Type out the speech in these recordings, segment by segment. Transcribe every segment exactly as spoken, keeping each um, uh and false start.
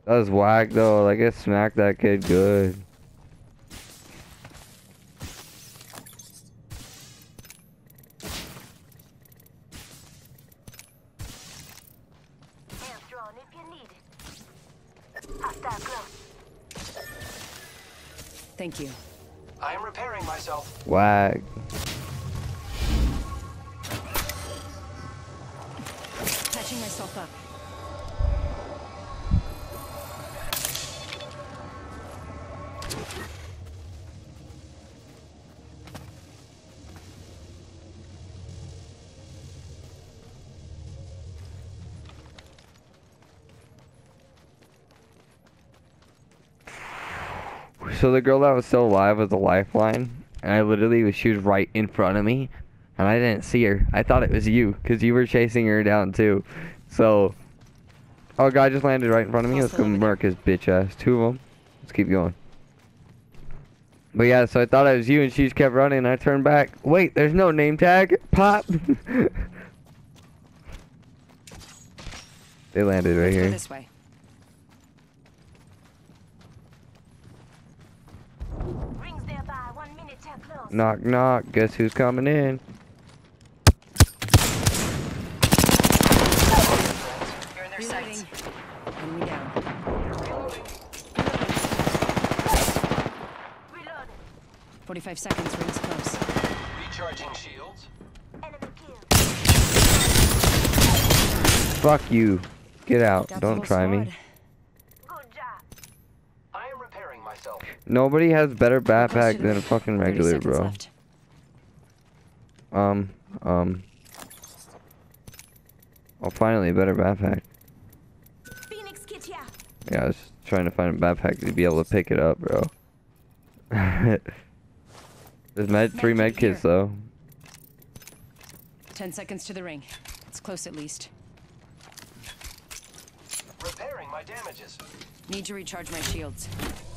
That was whack though. Like I smacked that kid good. Thank you. I am repairing myself. Whack. Patching myself up. So the girl that was still alive was a lifeline, and I literally was she was right in front of me, and I didn't see her. I thought it was you, cause you were chasing her down too. So, oh, guy just landed right in front of me. Let's go mark his bitch ass. Two of them. Let's keep going. But yeah, so I thought it was you, and she just kept running. And I turned back. Wait, there's no name tag. Pop. They landed right here. This way. Knock knock. Guess who's coming in? You're in their sights. Enemy down. Forty-five seconds. Rings close. Recharging shields. Fuck you. Get out. Got the Don't whole try me. squad. I am repairing myself. Nobody has better Close to backpack the than a ring. fucking thirty regular, seconds bro. left. Um, um. Oh, finally, a better backpack. Phoenix kit here. Yeah, I was trying to find a backpack to be able to pick it up, bro. There's med three Med med kit kits here. though. Ten seconds to the ring. It's close at least. Repairing my damages. Need to recharge my shields.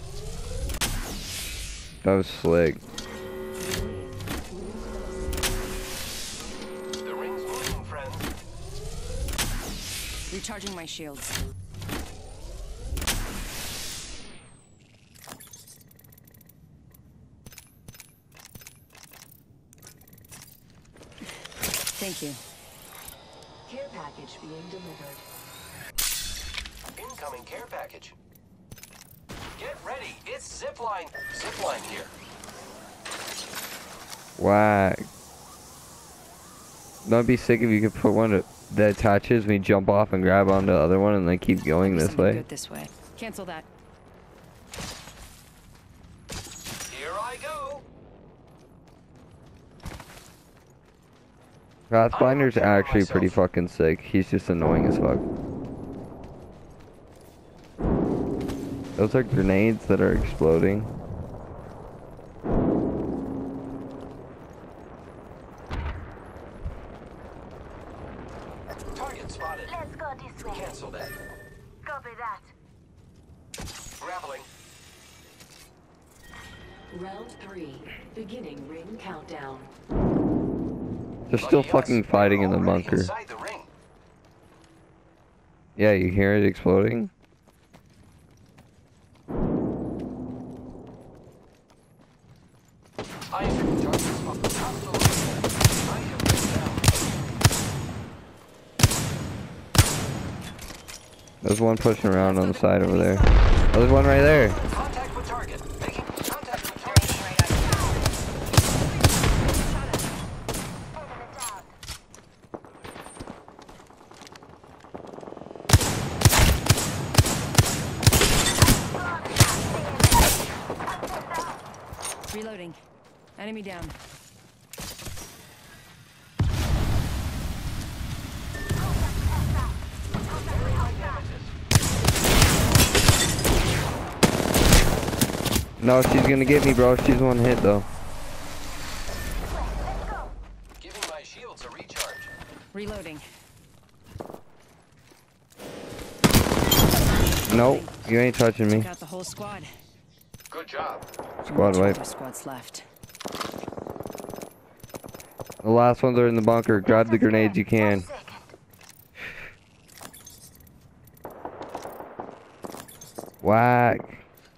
That was slick. The ring's moving, friends. Recharging my shields. Thank you. Care package being delivered. Incoming care package. Get ready. It's zipline. Zipline here. Whack. That'd be sick if you could put one that attaches, we jump off and grab onto the other one and then keep going Maybe this something way. Good this way. Cancel that. Here I go. Pathfinder's actually pretty fucking sick. He's just annoying as fuck. Those are grenades that are exploding. Target spotted. Let's go this way. Cancel that. Copy that. Grappling. Round three. Beginning ring countdown. They're still Lucky us, fucking fighting in the we're already bunker. Inside the ring. Yeah, you hear it exploding? I am target spotted. Absolutely. I have been down. There's one pushing around on the side over there. Oh, there's one right there. Contact with target. Making contact with target. Enemy down. Reloading. Enemy down. No, she's gonna get me, bro. She's one hit, though. Giving my shields a recharge. Reloading. Nope, you ain't touching me. Got the whole squad. Good job. Squad Two wipe. more squads left. The last ones are in the bunker. Grab the grenades you can. One second. Whack.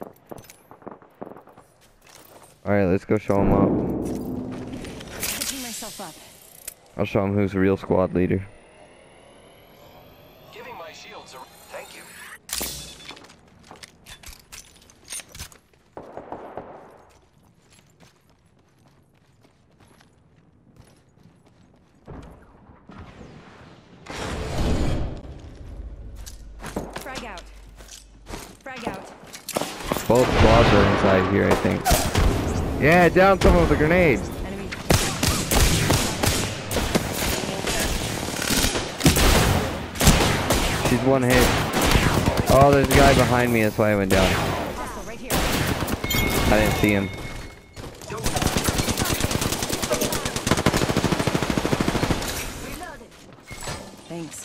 Alright, let's go show him up. Picking myself up. I'll show him who's the real squad leader. Giving my shields a... Thank you. Frag out. Frag out. Both squads are inside here, I think. Yeah, down someone with a grenade. Enemy. She's one hit. Oh, there's a guy behind me, that's why I went down. Hostile right here. I didn't see him. Reloaded. Thanks.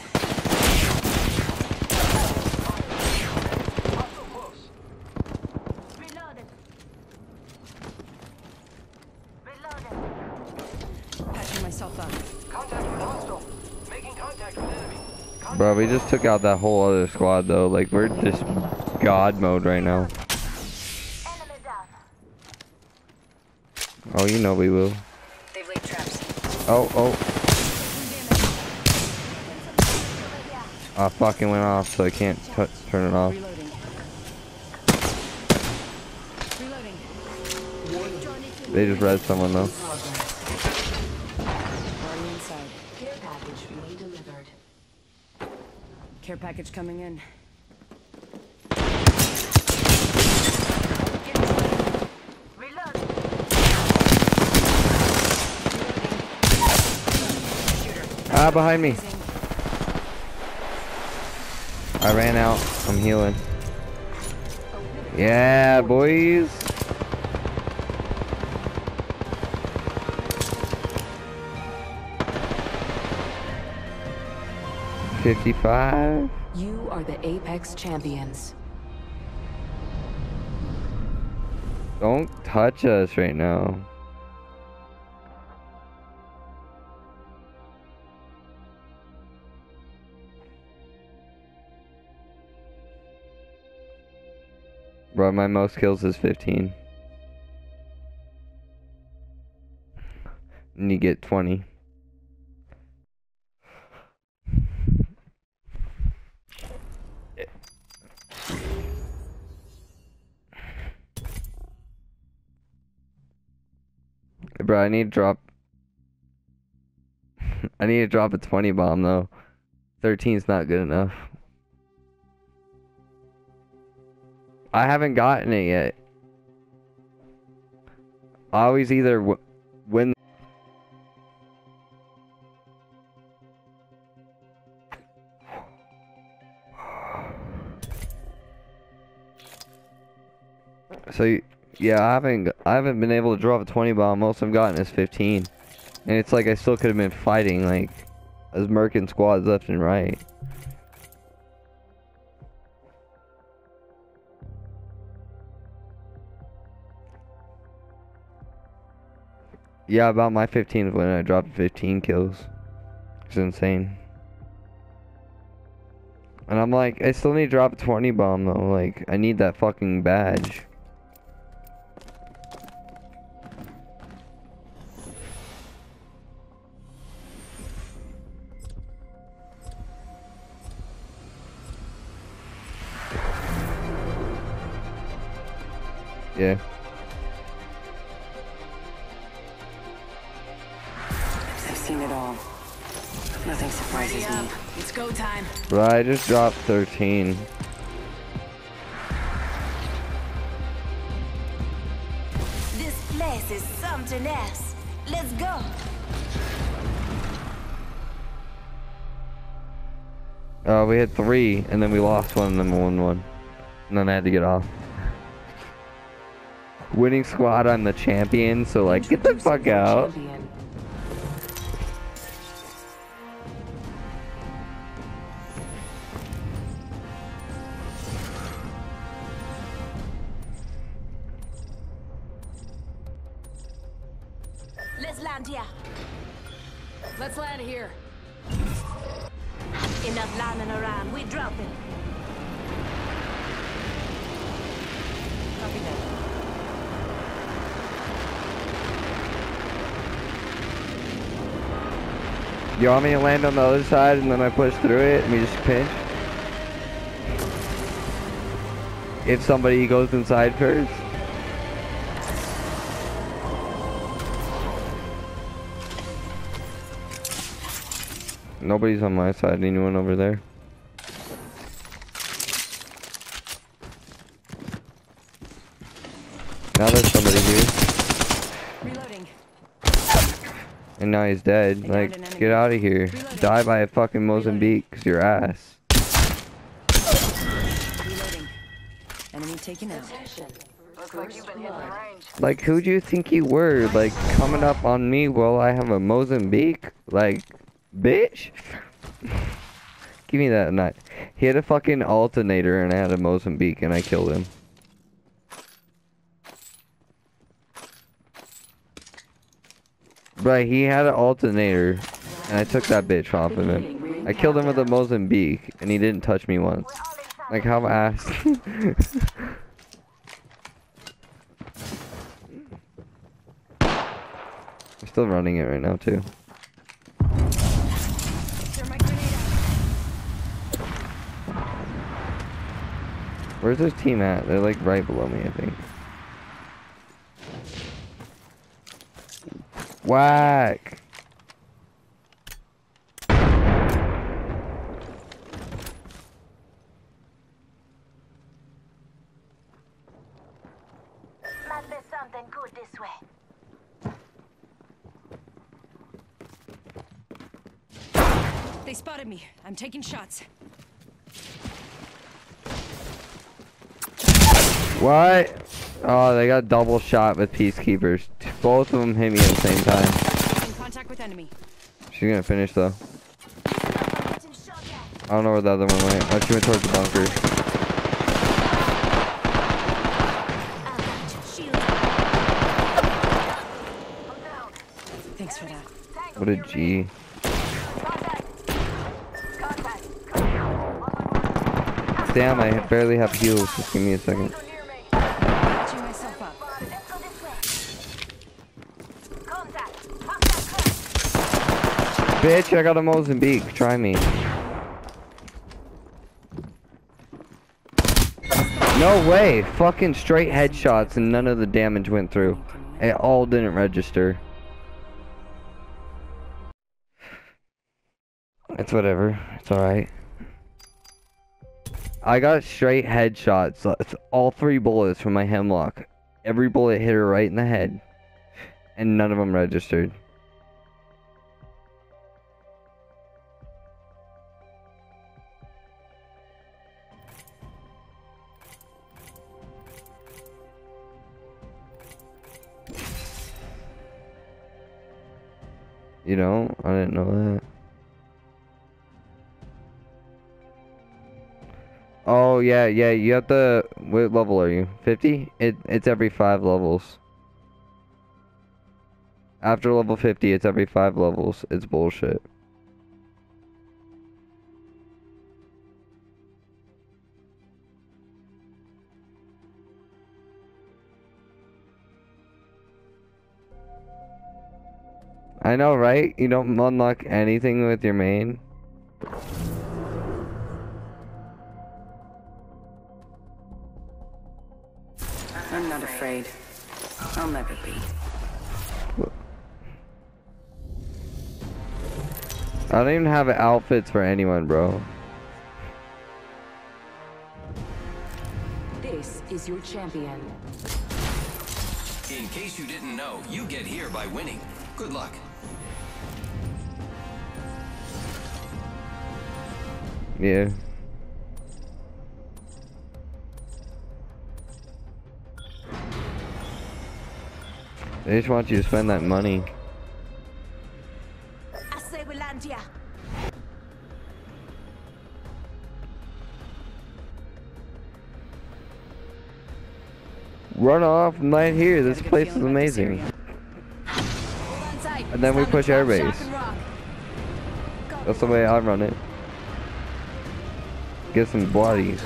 Reloaded. Reloaded. Patching myself up. Contact with hostile. Making contact with enemy. Contact Bro, we just took out that whole other squad though. Like, we're just God mode right now. Enemy down. Oh, you know we will. They've laid traps. Oh, oh. Over here. I fucking went off, so I can't t turn it off. Reloading. Reloading. They just read someone though. Already inside. Care package being delivered. Care package coming in. Reloaded. Ah, behind me. I ran out. I'm healing. Yeah, boys. fifty-five. You are the Apex champions. Don't touch us right now. Bro, my most kills is fifteen. And you get twenty. Bro, I need to drop. I need to drop a twenty bomb though. thirteen's not good enough. I haven't gotten it yet. I always either w win. So yeah, I haven't I haven't been able to drop a twenty bomb. Most I've gotten is fifteen, and it's like I still could have been fighting like I was murking squads left and right. Yeah, about my fifteen when I dropped fifteen kills. It's insane. And I'm like, I still need to drop a twenty bomb though. Like, I need that fucking badge. Yeah. I've seen it all. Nothing surprises me. It's go time. But I just dropped thirteen. This place is something else. Let's go. Uh, we had three, and then we lost one, and then won one. And then I had to get off. Winning squad, I'm the champion, so like, get the fuck out. Champion. Let's land here. Let's land here. Enough landing around. We dropping. You want me to land on the other side and then I push through it and we just pinch? If somebody goes inside first? Nobody's on my side. Anyone over there? Now there's somebody here. Reloading. And now he's dead. I Like, downed an enemy. get out of here. Reloading. Die by a fucking Mozambique, cause your ass. Reloading. Enemy taken out. Attention. Looks like you've been hitting the range. Like, who do you think you were? Like, coming up on me while I have a Mozambique? Like, bitch? Give me that nut. He had a fucking alternator and I had a Mozambique and I killed him. But he had an alternator and I took that bitch off of him. I killed him with a Mozambique and he didn't touch me once. Like, how ass. I'm still running it right now too. Where's this team at? They're like right below me, I think. Whack! Must be something good this way. They spotted me. I'm taking shots. What? Oh, they got double shot with peacekeepers. Both of them hit me at the same time. In contact with enemy. She's gonna finish though. I don't know where the other one went. Oh, she went towards the bunker. Thanks for that. What a G. Damn, I barely have heals. Just give me a second. Patching myself up. Bitch, I got a Mozambique. Try me. No way. Fucking straight headshots and none of the damage went through. It all didn't register. It's whatever. It's alright. I got straight headshots. It's all three bullets from my hemlock. Every bullet hit her right in the head. And none of them registered. You know, I didn't know that. Oh yeah, yeah. You have to. What level are you? fifty? It it's every five levels. After level fifty, it's every five levels. It's bullshit. I know, right? You don't unlock anything with your main. I'm not afraid. I'll never be. I don't even have outfits for anyone, bro. This is your champion. In case you didn't know, you get here by winning. Good luck. Yeah. They just want you to spend that money. I say we land here. Run off and land here. This Got a good place is feeling about this amazing. area. And then we push air base. That's the way I run it. Get some bloodies.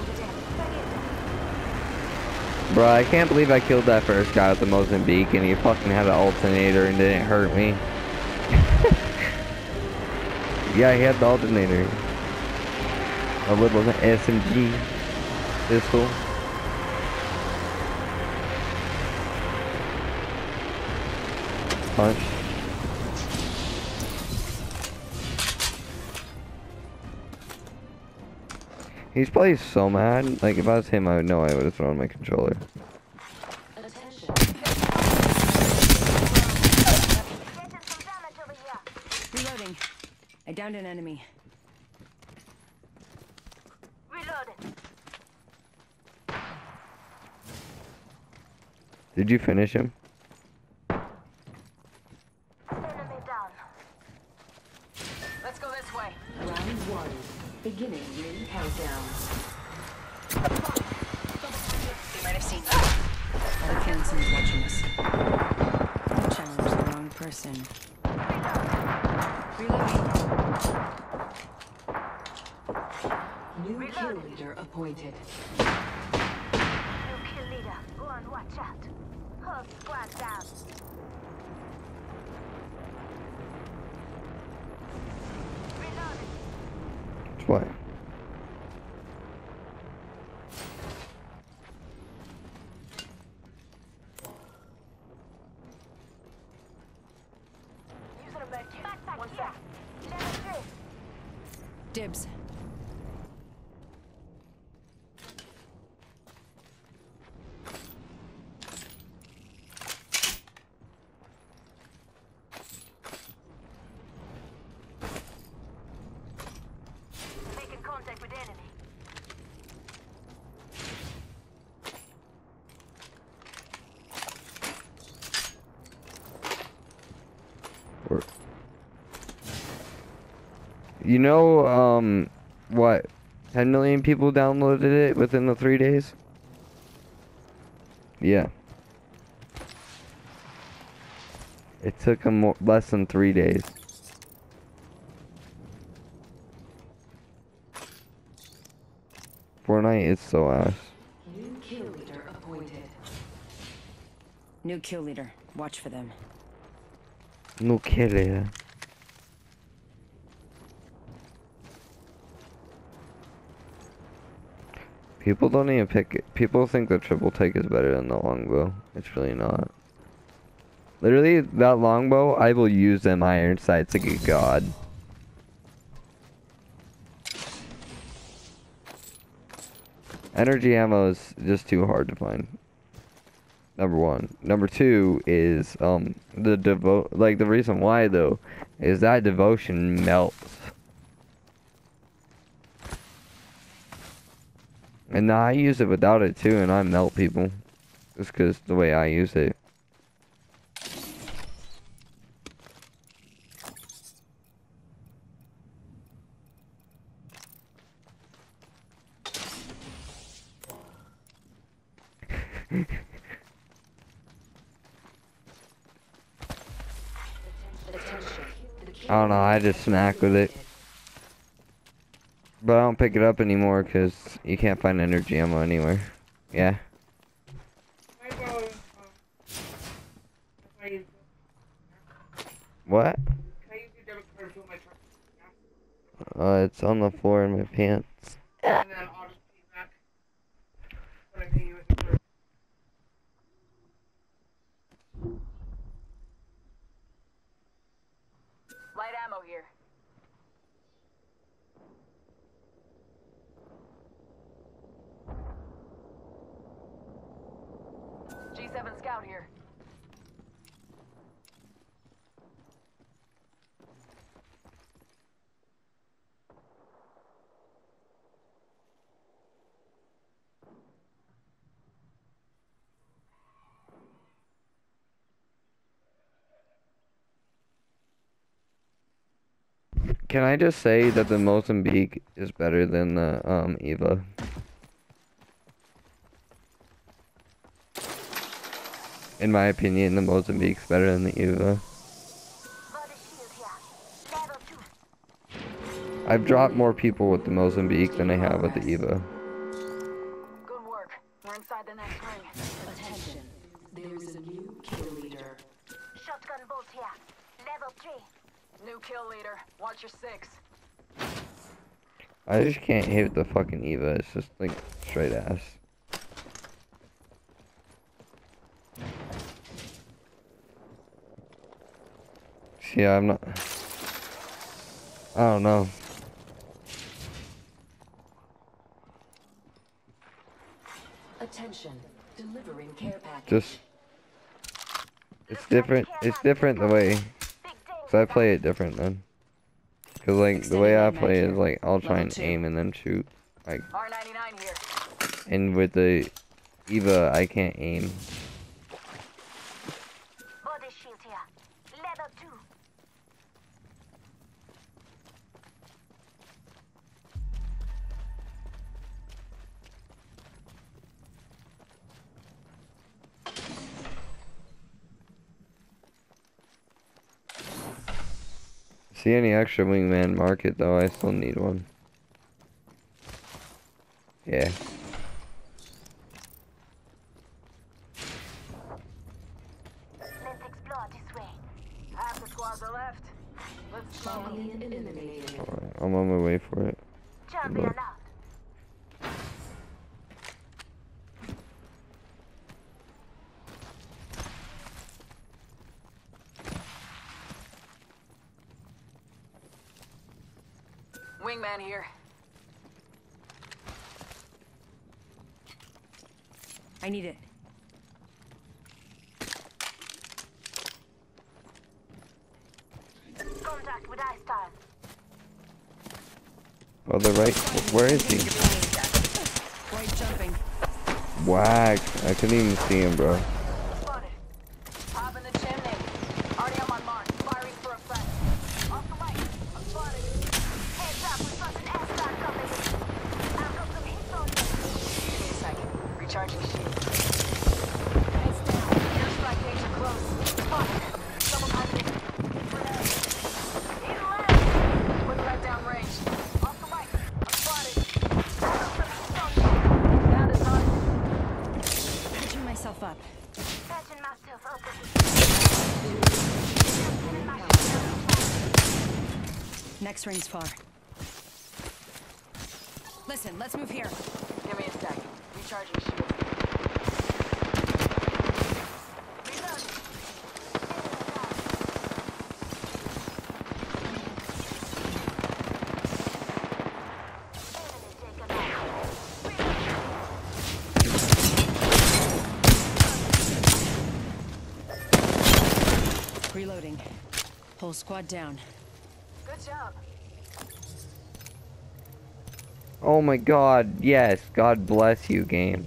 Bro, I can't believe I killed that first guy with the Mozambique and he fucking had an alternator and didn't hurt me. Yeah, he had the alternator. A little S M G pistol. Punch. He's probably so mad. Like, if I was him, I would know I would have thrown my controller. Attention. Reloading. I downed an enemy. Reloading. Did you finish him? Enemy down. Let's go this way. Round one. Beginning ring countdown. They might have seen you. I have a feeling someone's watching us. I challenged the wrong person. Reloading. New kill leader appointed. New kill leader. Go on, watch out. Whole squad down. Reloading. What? Using a med kit. Backpack One here. Level three. Dibs. Making contact with enemy. Or, you know, um, what? ten million people downloaded it within the three days? Yeah. It took them more, less than three days. Fortnite is so ass. New kill leader appointed. New kill leader. Watch for them. No kidding. People don't even pick it. People think the triple take is better than the longbow. It's really not. Literally, that longbow, I will use them iron sights like a god. Energy ammo is just too hard to find. Number one. Number two is um the devo like the reason why though is that devotion melts. And now I use it without it too, and I melt people. Just because the way I use it. Attention. The kill I don't know, I just snack with it. But I don't pick it up anymore because you can't find energy ammo anywhere. Yeah. What? Uh, it's on the floor in my pants. Light ammo here. G seven scout here. Can I just say that the Mozambique is better than the um Eva? In my opinion, the Mozambique's better than the Eva. Body shield here. Level two. I've dropped more people with the Mozambique than I have with the Eva. Good work. We're inside the next ring. Attention. There is a new kill leader. Shotgun bolt here. Level three. New kill leader. Watch your six. I just can't hit the fucking Eva. It's just like straight ass. Yeah, I'm not. I don't know. Attention. Delivering care package. Just. It's different. It's different the way. So I play it different then. Cause like the way I play is like I'll try and aim and then shoot. Like. R ninety-nine here. And with the Eva, I can't aim. Body shield here. Level two. See any extra wingman, mark it though. I still need one. Yeah. Let's explore this way. Half the squads are left. Let's smoke 'em. Alien eliminated. Alright, I'm on my way for it. Champion Look. out. Wingman here. I need it. Contact with Ice Time. Oh, the right. Where is he? Right jumping. Whack. I couldn't even see him, bro. Spotted. Top in the chimney. Already on my mark. Firing for effect. Off the mic. I'm spotted. Heads up, we've got an airstrike coming in. I've got some hits on you. Give me a second. Recharging shield. Heads down. Airstrike danger close. Spotted. Someone behind me. Grenade. In left. Put right down range. Off the mic. I'm spotted. I've got some hits on you. Down to target. Pitching myself up. Patching myself up with Next ring's far. Listen, let's move here. Give me a sec. Recharging shield. Reload. Reloading. Whole squad down. Good job. Oh my god, yes. God bless you, game.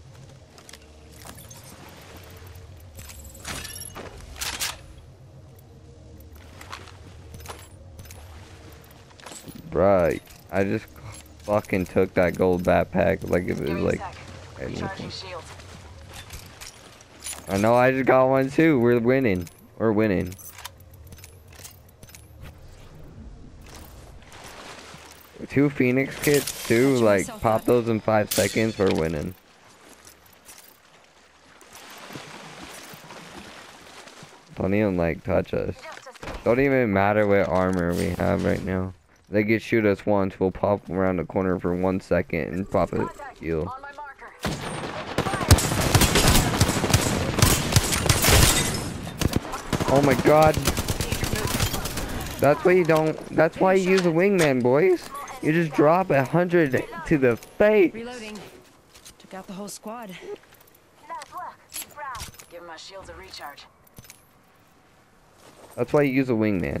Right. I just fucking took that gold backpack like it was Give me like a sec. anything. Recharging shield. I know I just got one too. We're winning. We're winning. Two Phoenix kits too, Patch like myself pop up. those in five seconds, we're winning. Don't even like touch us. Don't even matter what armor we have right now. They could shoot us once, we'll pop around the corner for one second and pop a Contact. heal. On my marker. Oh my god. That's why you don't, that's why you use a wingman, boys. You just drop a hundred to the face. Reloading. Took out the whole squad. Nice work. Proud. Give my shields a recharge. That's why you use a wingman.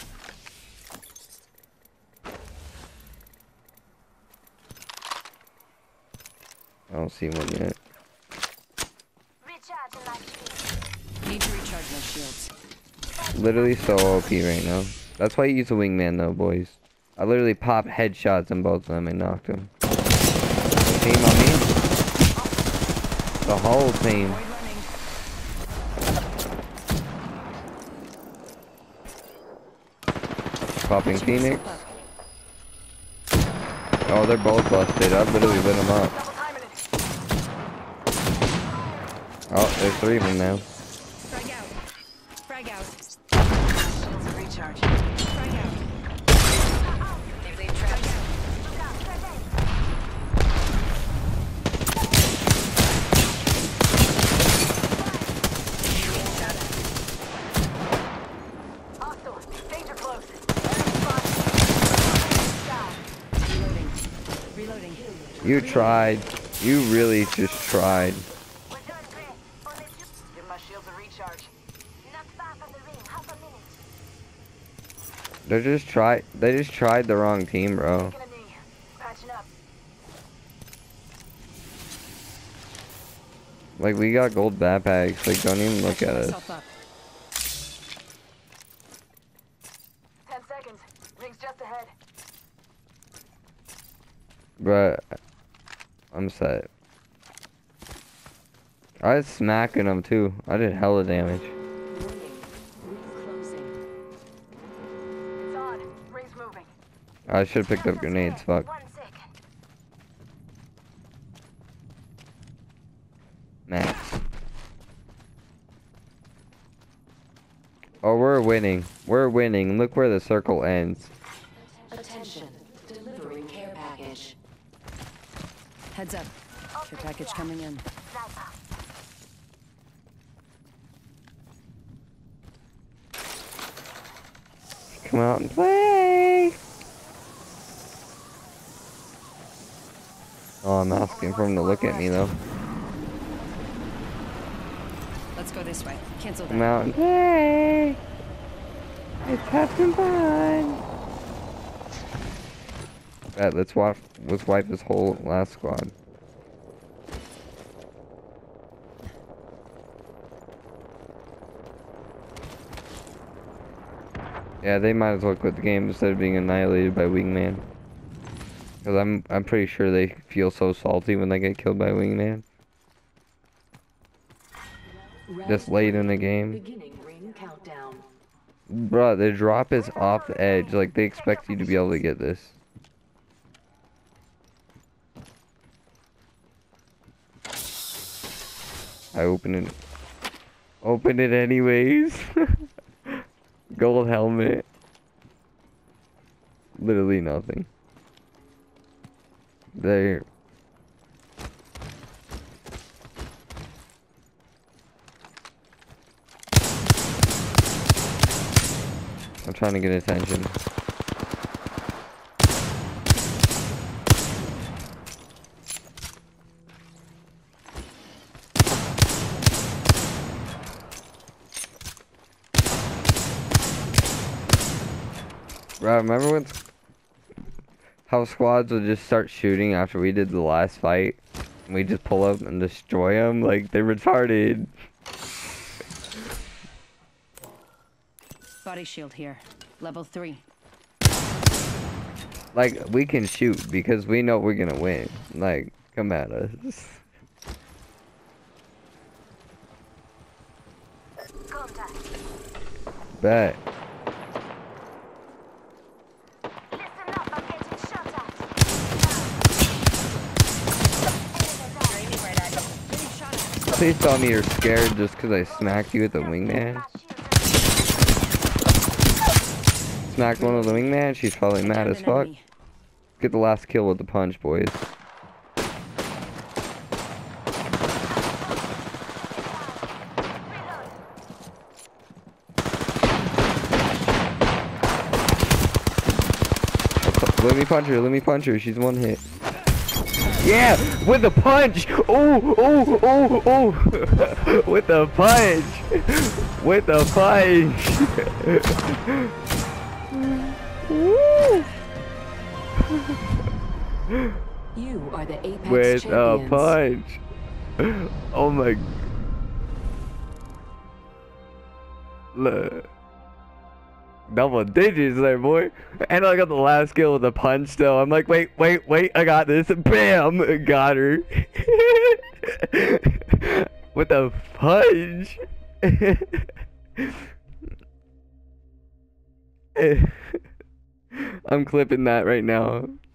I don't see one yet. Recharging my shield. Need to recharge my shields. Literally so O P right now. That's why you use a wingman though, boys. I literally popped headshots in both of them and knocked them. Team on me. The whole team. Void running. Popping Patching Phoenix. myself up. Oh, they're both busted. I literally lit them up. Double timing it. Oh, there's three of them now. Frag out. Frag out. Shields a recharge. You tried. You really just tried. We're doing great. Only two. Give my shields a recharge. Not far from the ring. Half a minute. They just tried. They just tried the wrong team, bro. Taking a knee. Patching up. Like, we got gold backpacks. Like, don't even look at us. Myself up. Ten seconds. Ring's just ahead. But I'm set. I was smacking them too. I did hella damage. Warning. Ring closing. It's on. Ring's moving. I should have picked up grenades. Fuck. One second. Max. Oh, we're winning. We're winning. Look where the circle ends. Attention. Delivering care package. Heads up. Care package coming in. Sniper. Come out and play. Oh, I'm asking for him to look at me though. Let's go this way. Cancel Come that. out and play. It's having fun. Bet, let's wipe. Let's wipe this whole last squad. Yeah, they might as well quit the game instead of being annihilated by Wingman. Cause I'm I'm pretty sure they feel so salty when they get killed by Wingman. This late in the game. Beginning ring countdown. Bruh, the drop is off the edge. Like, they expect you to be able to get this. I open it. Open it anyways. Gold helmet. Literally nothing. There. I'm trying to get attention. Bro, remember when how squads would just start shooting after we did the last fight? And we just pull up and destroy them? Like, they're retarded. Body shield here. Level three. Like, we can shoot because we know we're gonna win. Like, come at us. Contact. Bet. Listen up. I'm getting shot at. Enemies right at you. Please tell me you're scared just because I smacked you with the wingman. Smacked one with the wingman, she's probably mad as fuck. Get the last kill with the punch, boys. Let me punch her, let me punch her, she's one hit. Yeah, with the punch! Oh, oh, oh, oh! With the punch! With the punch! Woo! You are the Apex With a champions. punch! Oh my... Look. Double digits there, boy. And I got the last kill with a punch though. I'm like, wait, wait, wait, I got this. Bam! Got her. With a punch. I'm clipping that right now.